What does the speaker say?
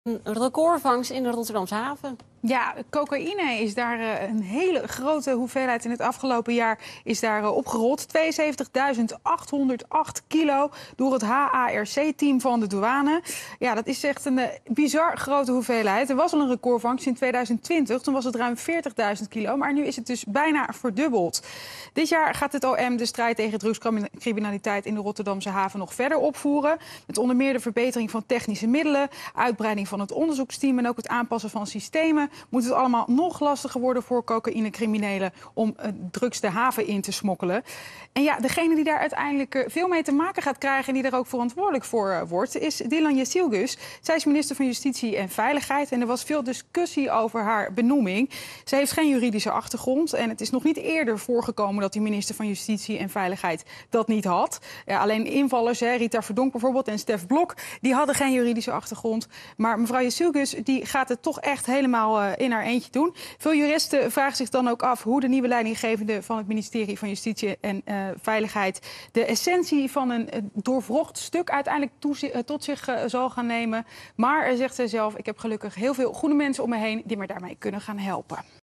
Een recordvangst in de Rotterdamse haven. Ja, cocaïne is daar een hele grote hoeveelheid in het afgelopen jaar is daar opgerold. 72.808 kilo door het HARC-team van de douane. Ja, dat is echt een bizar grote hoeveelheid. Er was al een recordvangst in 2020. Toen was het ruim 40.000 kilo, maar nu is het dus bijna verdubbeld. Dit jaar gaat het OM de strijd tegen drugscriminaliteit in de Rotterdamse haven nog verder opvoeren. Met onder meer de verbetering van technische middelen, uitbreiding van het onderzoeksteam en ook het aanpassen van systemen moet het allemaal nog lastiger worden voor cocaïnecriminelen om drugs de haven in te smokkelen. En ja, degene die daar uiteindelijk veel mee te maken gaat krijgen en die er ook verantwoordelijk voor wordt, is Dilan Yeşilgöz. Zij is minister van Justitie en Veiligheid en er was veel discussie over haar benoeming. Ze heeft geen juridische achtergrond en het is nog niet eerder voorgekomen dat die minister van Justitie en Veiligheid dat niet had. Ja, alleen invallers, Rita Verdonk bijvoorbeeld en Stef Blok, die hadden geen juridische achtergrond. Maar mevrouw Yeşilgöz die gaat het toch echt helemaal in haar eentje doen. Veel juristen vragen zich dan ook af hoe de nieuwe leidinggevende van het ministerie van Justitie en Veiligheid de essentie van een doorwrocht stuk uiteindelijk tot zich zal gaan nemen. Maar zegt zij zelf, ik heb gelukkig heel veel goede mensen om me heen die me daarmee kunnen gaan helpen.